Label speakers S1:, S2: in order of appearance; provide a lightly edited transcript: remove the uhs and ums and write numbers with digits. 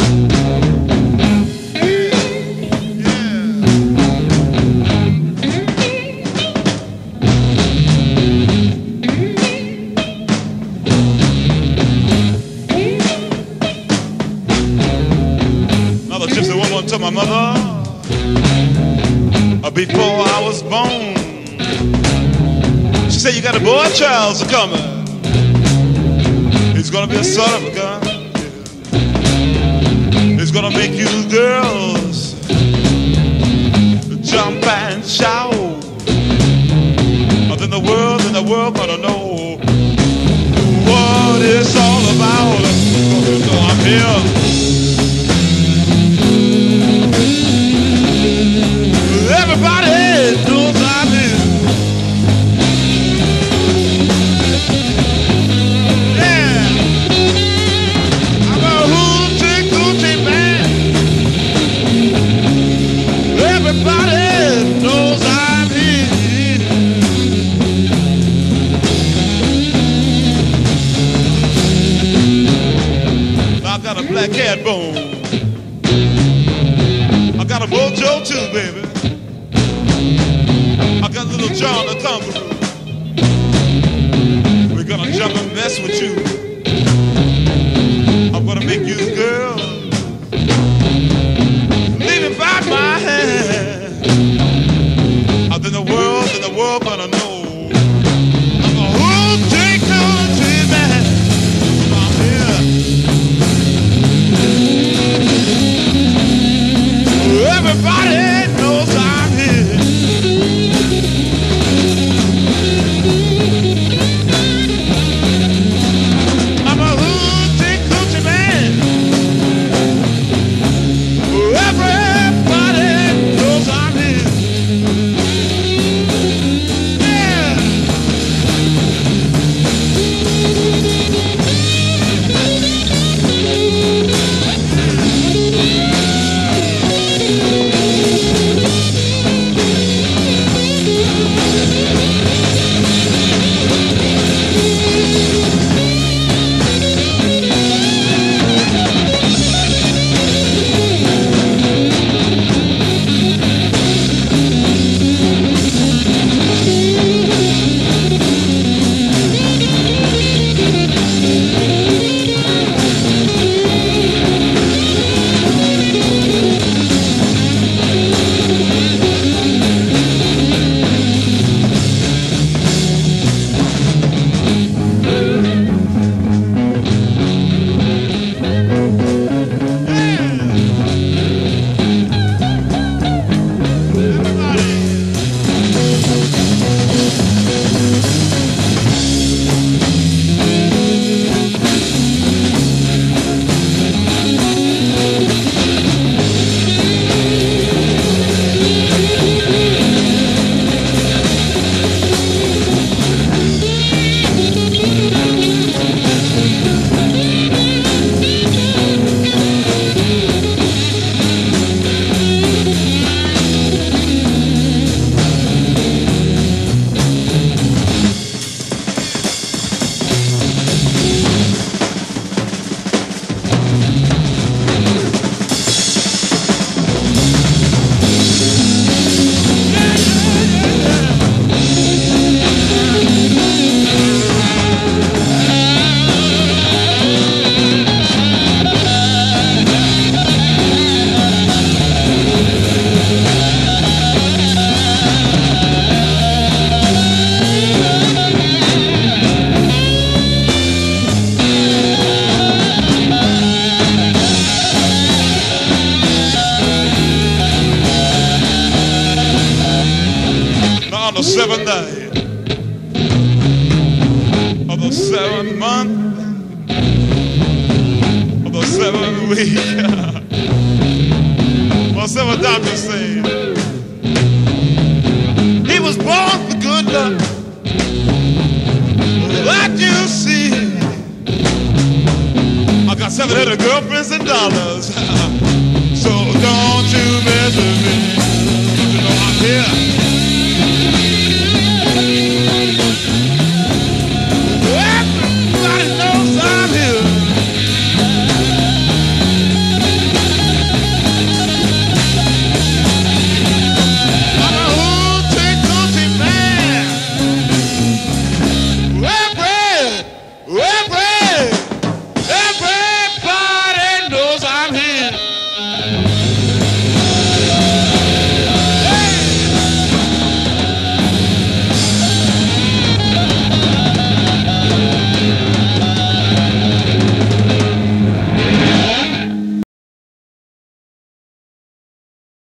S1: To my mother before I was born. She said, you got a boy child coming. He's gonna be a son of a gun. He's gonna make you girls jump and shout. Then the world gonna know what it's all about. You know I'm here. Everybody knows I'm here. Yeah, I'm a Hoochie Coochie Man. Everybody knows I'm here. I got a black cat bone. I got a mojo too, baby. I got little Johnny Concheroo. We're gonna jump and mess with you. I'm gonna make you girl leaving by my hand. Then the world gonna know I'm a Hoochie Coochie Man. I'm here. Everybody knows I'm here. I'm a Hoochie Coochie Man. Everybody knows I'm here. Yeah. On the 7th day of the 7th month of the 7th week, well, several doctors say he was born for good luck. That you see, I got 700 girlfriends and dollars, so don't you mess with me. You know I'm here. Everybody knows I'm here.